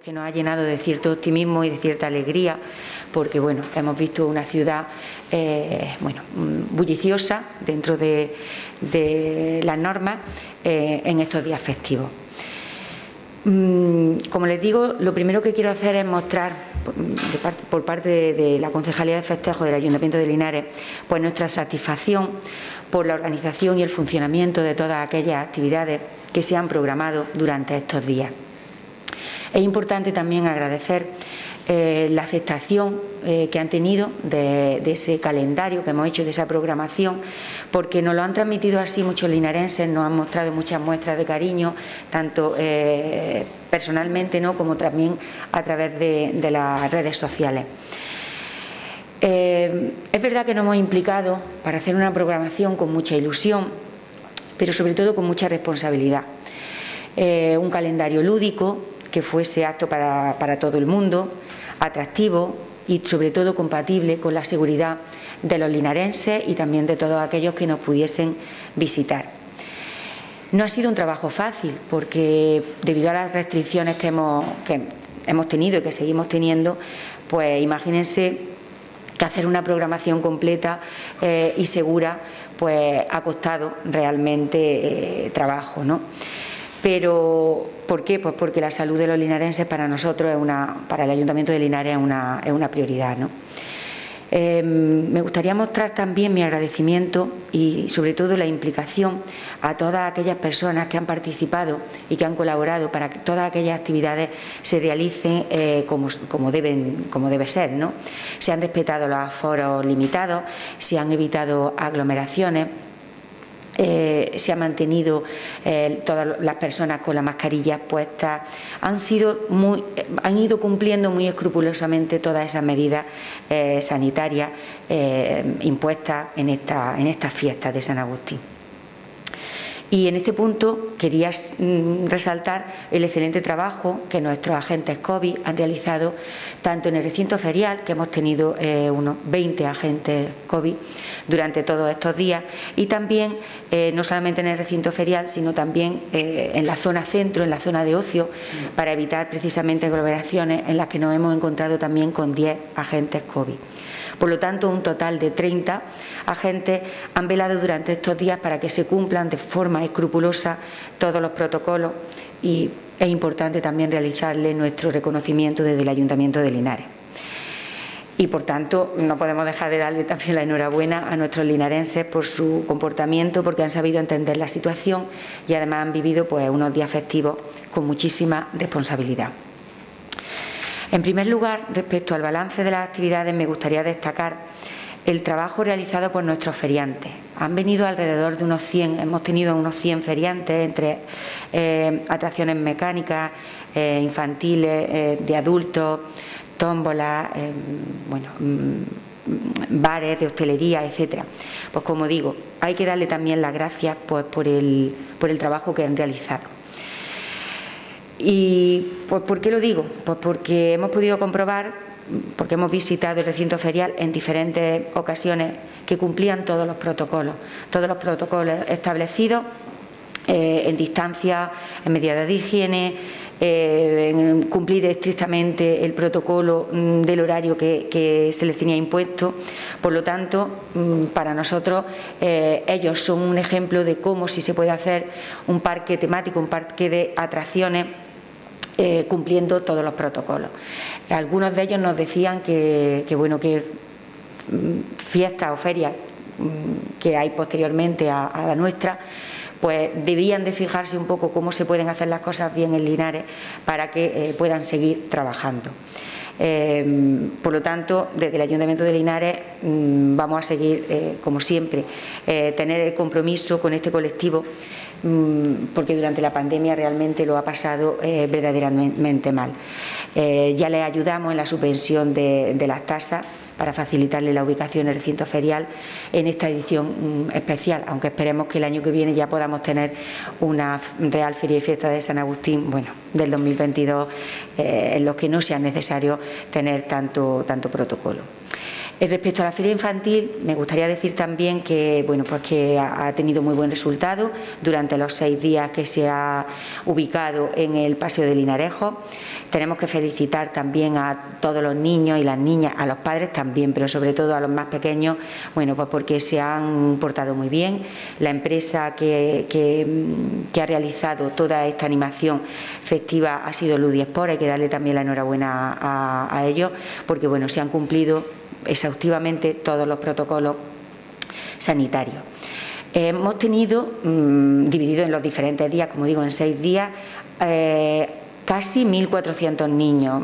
que nos ha llenado de cierto optimismo y de cierta alegría, porque bueno, hemos visto una ciudad bulliciosa dentro de las normas en estos días festivos. Como les digo, lo primero que quiero hacer es mostrar por parte de la Concejalía de Festejos del Ayuntamiento de Linares, pues nuestra satisfacción por la organización y el funcionamiento de todas aquellas actividades que se han programado durante estos días. Es importante también agradecer la aceptación que han tenido de ese calendario que hemos hecho, de esa programación, porque nos lo han transmitido así muchos linarenses, nos han mostrado muchas muestras de cariño, tanto personalmente, ¿no?, como también a través de las redes sociales. Es verdad que nos hemos implicado para hacer una programación con mucha ilusión, pero sobre todo con mucha responsabilidad. Un calendario lúdico que fuese apto para todo el mundo, atractivo y sobre todo compatible con la seguridad de los linarenses y también de todos aquellos que nos pudiesen visitar. No ha sido un trabajo fácil porque debido a las restricciones que hemos tenido y que seguimos teniendo, pues imagínense que hacer una programación completa y segura pues ha costado realmente trabajo, ¿no? Pero, ¿por qué? Pues porque la salud de los linarenses para nosotros, para el Ayuntamiento de Linares, es una prioridad, ¿no? Me gustaría mostrar también mi agradecimiento y sobre todo la implicación a todas aquellas personas que han participado y que han colaborado para que todas aquellas actividades se realicen como debe ser, ¿no? Se han respetado los aforos limitados, se han evitado aglomeraciones. Se han mantenido todas las personas con las mascarillas puestas, han ido cumpliendo muy escrupulosamente todas esas medidas sanitarias impuestas en estas fiestas de San Agustín. Y en este punto quería resaltar el excelente trabajo que nuestros agentes COVID han realizado tanto en el recinto ferial, que hemos tenido unos 20 agentes COVID durante todos estos días, y también no solamente en el recinto ferial, sino también en la zona centro, en la zona de ocio, para evitar precisamente aglomeraciones en las que nos hemos encontrado también con 10 agentes COVID. Por lo tanto, un total de 30 agentes han velado durante estos días para que se cumplan de forma escrupulosa todos los protocolos y es importante también realizarle nuestro reconocimiento desde el Ayuntamiento de Linares. Y, por tanto, no podemos dejar de darle también la enhorabuena a nuestros linarenses por su comportamiento, porque han sabido entender la situación y además han vivido pues, unos días festivos con muchísima responsabilidad. En primer lugar, respecto al balance de las actividades, me gustaría destacar el trabajo realizado por nuestros feriantes. Han venido alrededor de unos 100, hemos tenido unos 100 feriantes entre atracciones mecánicas, infantiles, de adultos, tómbolas, bares de hostelería, etcétera. Pues como digo, hay que darle también las gracias pues, por el trabajo que han realizado. ¿Y pues, por qué lo digo? Pues porque hemos podido comprobar, porque hemos visitado el recinto ferial en diferentes ocasiones, que cumplían todos los protocolos establecidos en distancia, en medidas de higiene, en cumplir estrictamente el protocolo del horario que se les tenía impuesto. Por lo tanto, para nosotros ellos son un ejemplo de cómo sí se puede hacer un parque temático, un parque de atracciones cumpliendo todos los protocolos. Algunos de ellos nos decían que fiestas o ferias que hay posteriormente a la nuestra, pues debían de fijarse un poco cómo se pueden hacer las cosas bien en Linares para que puedan seguir trabajando. Por lo tanto, desde el Ayuntamiento de Linares vamos a seguir, como siempre, tener el compromiso con este colectivo, porque durante la pandemia realmente lo ha pasado verdaderamente mal. Ya les ayudamos en la suspensión de las tasas para facilitarle la ubicación en el recinto ferial en esta edición especial, aunque esperemos que el año que viene ya podamos tener una real feria y fiesta de San Agustín, del 2022, en los que no sea necesario tener tanto protocolo. Respecto a la feria infantil, me gustaría decir también que, bueno, pues que ha tenido muy buen resultado durante los 6 días que se ha ubicado en el Paseo de Linarejo. Tenemos que felicitar también a todos los niños y las niñas, a los padres también, pero sobre todo a los más pequeños, bueno, pues porque se han portado muy bien. La empresa que ha realizado toda esta animación festiva ha sido Ludiesport, hay que darle también la enhorabuena a ellos, porque bueno, se han cumplido exhaustivamente todos los protocolos sanitarios. Hemos tenido, dividido en los diferentes días, como digo, en 6 días, casi 1.400 niños,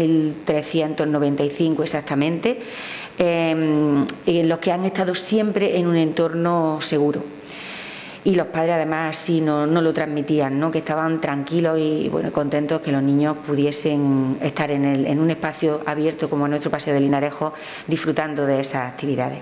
1.395 exactamente, en los que han estado siempre en un entorno seguro. Y los padres además así no lo transmitían, ¿no? Que estaban tranquilos y bueno, contentos que los niños pudiesen estar en un espacio abierto como nuestro Paseo de Linarejo, disfrutando de esas actividades.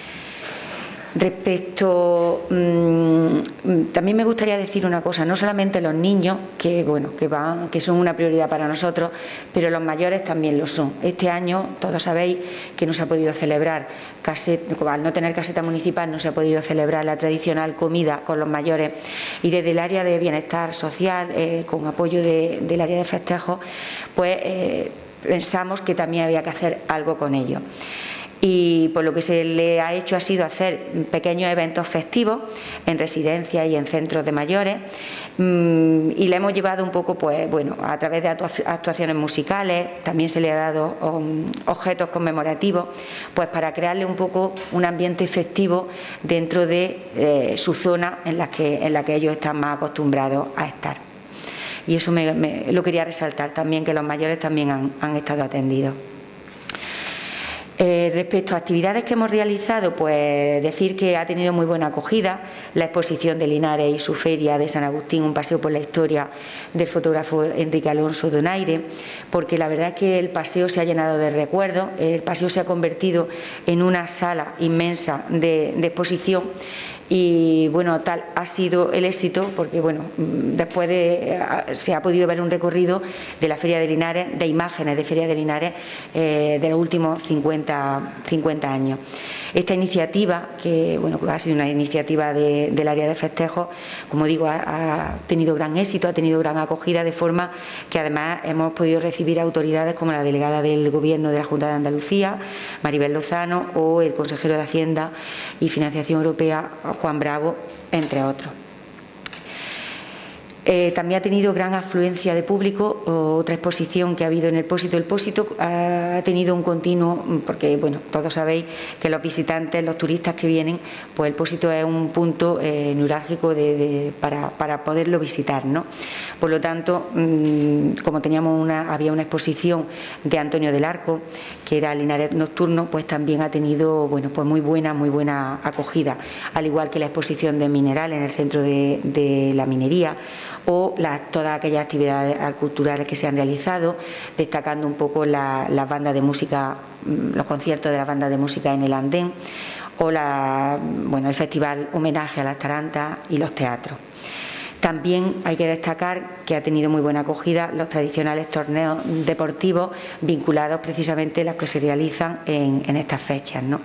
Respecto, también me gustaría decir una cosa, no solamente los niños, que bueno, que son una prioridad para nosotros, pero los mayores también lo son. Este año, todos sabéis que no se ha podido celebrar, al no tener caseta municipal, no se ha podido celebrar la tradicional comida con los mayores, y desde el área de bienestar social, con apoyo del área de festejos, pues pensamos que también había que hacer algo con ellos. Y por lo que se le ha hecho ha sido hacer pequeños eventos festivos en residencias y en centros de mayores, y le hemos llevado un poco, pues bueno, a través de actuaciones musicales. También se le ha dado objetos conmemorativos, pues para crearle un poco un ambiente festivo dentro de su zona en la que ellos están más acostumbrados a estar. Y eso lo quería resaltar también, que los mayores también han estado atendidos. Respecto a actividades que hemos realizado, pues decir que ha tenido muy buena acogida la exposición de Linares y su feria de San Agustín, un paseo por la historia del fotógrafo Enrique Alonso Donaire, porque la verdad es que el paseo se ha llenado de recuerdos, el paseo se ha convertido en una sala inmensa de exposición. Y bueno, tal ha sido el éxito, porque bueno, después se ha podido ver un recorrido de la Feria de Linares, de imágenes de Feria de Linares de los últimos 50 años. Esta iniciativa, que bueno, ha sido una iniciativa del área de festejos, como digo, ha tenido gran éxito, ha tenido gran acogida, de forma que además hemos podido recibir autoridades como la delegada del Gobierno de la Junta de Andalucía, Maribel Lozano, o el consejero de Hacienda y Financiación Europea, Juan Bravo, entre otros. También ha tenido gran afluencia de público. Otra exposición que ha habido en el Pósito. El Pósito ha tenido un continuo, porque bueno, todos sabéis que los visitantes, los turistas que vienen, pues el Pósito es un punto neurálgico para poderlo visitar, ¿no? Por lo tanto, como había una exposición de Antonio del Arco, que era Linares Nocturno, pues también ha tenido, bueno, pues muy buena acogida, al igual que la exposición de mineral en el centro de la minería, o todas aquellas actividades culturales que se han realizado, destacando un poco las bandas de música, los conciertos de las bandas de música en el andén, o el festival homenaje a las tarantas y los teatros. También hay que destacar que ha tenido muy buena acogida los tradicionales torneos deportivos vinculados precisamente a los que se realizan en estas fechas, ¿no?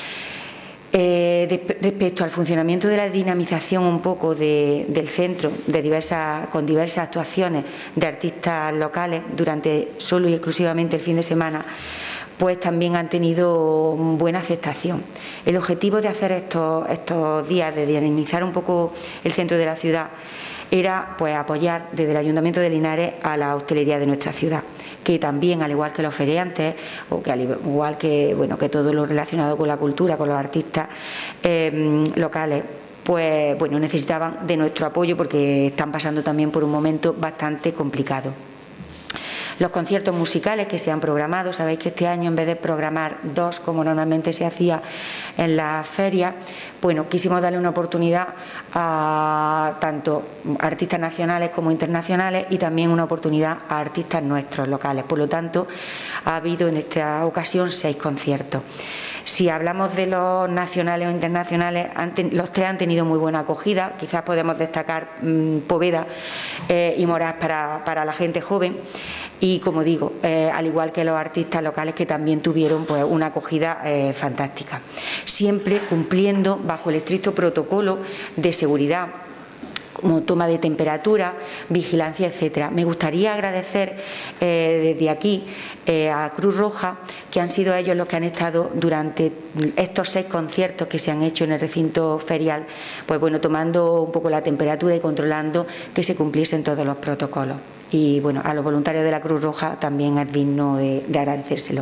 Respecto al funcionamiento de la dinamización un poco del centro, con diversas actuaciones de artistas locales durante solo y exclusivamente el fin de semana, pues también han tenido buena aceptación. El objetivo de hacer estos días, de dinamizar un poco el centro de la ciudad, era pues apoyar desde el Ayuntamiento de Linares a la hostelería de nuestra ciudad, que también, al igual que los feriantes, o que al igual que, bueno, que todo lo relacionado con la cultura, con los artistas locales, pues bueno, necesitaban de nuestro apoyo, porque están pasando también por un momento bastante complicado. Los conciertos musicales que se han programado, sabéis que este año, en vez de programar 2 como normalmente se hacía en las ferias, bueno, quisimos darle una oportunidad a tanto artistas nacionales como internacionales, y también una oportunidad a artistas nuestros locales. Por lo tanto, ha habido en esta ocasión 6 conciertos. Si hablamos de los nacionales o internacionales, los tres han tenido muy buena acogida. Quizás podemos destacar Poveda y Moraz para la gente joven. Y, como digo, al igual que los artistas locales, que también tuvieron pues una acogida fantástica. Siempre cumpliendo bajo el estricto protocolo de seguridad, como toma de temperatura, vigilancia, etcétera. Me gustaría agradecer desde aquí a Cruz Roja, que han sido ellos los que han estado durante estos 6 conciertos que se han hecho en el recinto ferial, pues bueno, tomando un poco la temperatura y controlando que se cumpliesen todos los protocolos. Y bueno, a los voluntarios de la Cruz Roja también es digno de agradecérselo.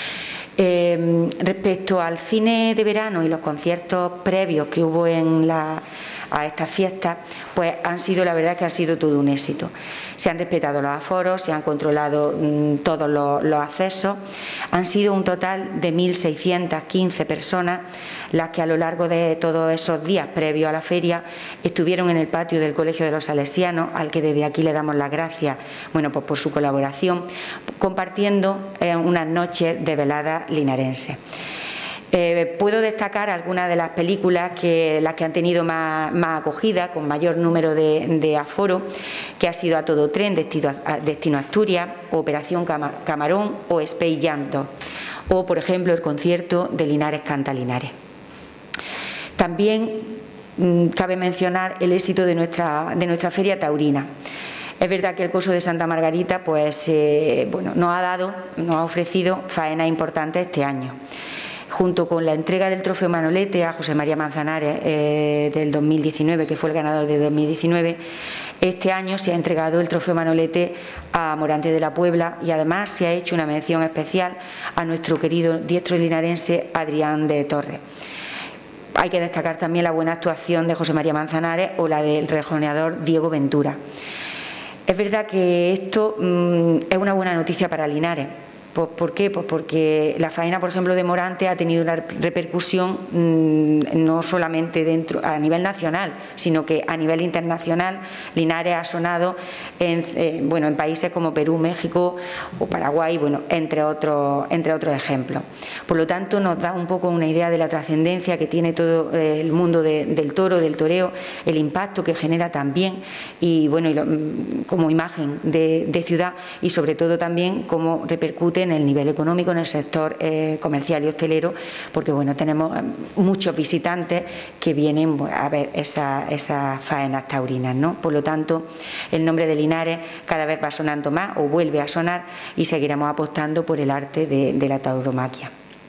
Respecto al cine de verano y los conciertos previos que hubo a estas fiestas, pues la verdad que ha sido todo un éxito. Se han respetado los aforos, se han controlado todos los accesos. Han sido un total de 1.615 personas las que a lo largo de todos esos días previos a la feria estuvieron en el patio del Colegio de los Salesianos, al que desde aquí le damos las gracias, bueno, pues por su colaboración, compartiendo unas noches de velada linarense. Puedo destacar algunas de las películas las que han tenido más acogida, con mayor número de aforo, que ha sido A Todo Tren, Destino Asturias, Operación Camarón o Space Jam 2, o por ejemplo el concierto de Linares Canta Linares. También cabe mencionar el éxito de nuestra feria taurina. Es verdad que el Coso de Santa Margarita pues, bueno, nos ha ofrecido faenas importantes este año. Junto con la entrega del trofeo Manolete a José María Manzanares del 2019, que fue el ganador de 2019, este año se ha entregado el trofeo Manolete a Morante de la Puebla y además se ha hecho una mención especial a nuestro querido diestro linarense Adrián de Torres. Hay que destacar también la buena actuación de José María Manzanares o la del rejoneador Diego Ventura. Es verdad que esto es una buena noticia para Linares. ¿Por qué? Pues porque la faena, por ejemplo, de Morante ha tenido una repercusión no solamente a nivel nacional, sino que a nivel internacional. Linares ha sonado en países como Perú, México o Paraguay, bueno, entre otros ejemplos. Por lo tanto, nos da un poco una idea de la trascendencia que tiene todo el mundo del toro, del toreo, el impacto que genera también y bueno, como imagen de ciudad y sobre todo también cómo repercute en el nivel económico, en el sector comercial y hostelero, porque bueno, tenemos muchos visitantes que vienen a ver esas faenas taurinas, ¿no? Por lo tanto, el nombre de Linares cada vez va sonando más o vuelve a sonar y seguiremos apostando por el arte de la tauromaquia.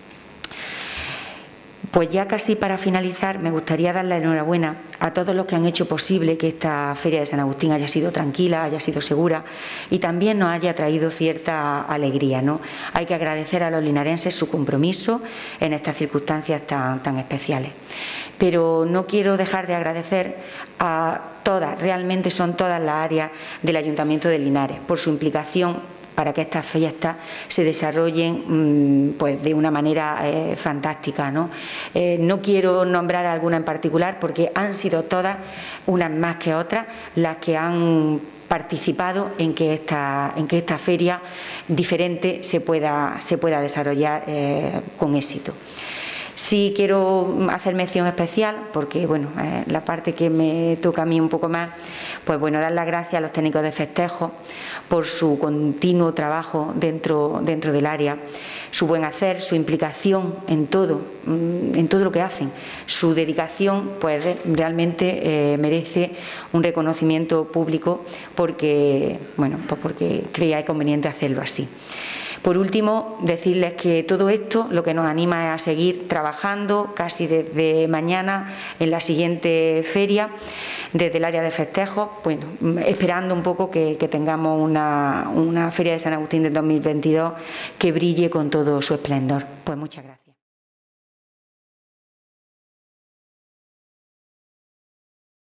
Pues ya casi para finalizar, me gustaría dar la enhorabuena a todos los que han hecho posible que esta Feria de San Agustín haya sido tranquila, haya sido segura y también nos haya traído cierta alegría, ¿no? Hay que agradecer a los linarenses su compromiso en estas circunstancias tan especiales. Pero no quiero dejar de agradecer a todas, realmente son todas las áreas del Ayuntamiento de Linares, por su implicación para que estas fiestas se desarrollen pues de una manera fantástica, ¿no? No quiero nombrar alguna en particular porque han sido todas, unas más que otras, las que han participado en que esta feria diferente se pueda desarrollar con éxito. Sí quiero hacer mención especial, porque bueno, la parte que me toca a mí un poco más, pues bueno, dar las gracias a los técnicos de festejos por su continuo trabajo dentro del área, su buen hacer, su implicación en todo lo que hacen. Su dedicación pues realmente merece un reconocimiento público porque, bueno, pues porque creía conveniente hacerlo así. Por último, decirles que todo esto lo que nos anima es a seguir trabajando casi desde mañana en la siguiente feria, desde el área de festejos, bueno, esperando un poco que tengamos una feria de San Agustín del 2022 que brille con todo su esplendor. Pues muchas gracias.